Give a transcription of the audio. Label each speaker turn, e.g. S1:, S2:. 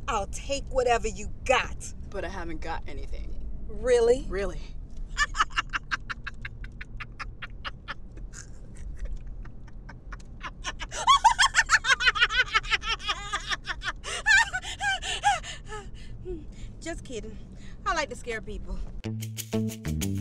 S1: I'll take whatever you got.
S2: But I haven't got anything.
S1: Really?
S2: Really?
S1: Just kidding. I like to scare people.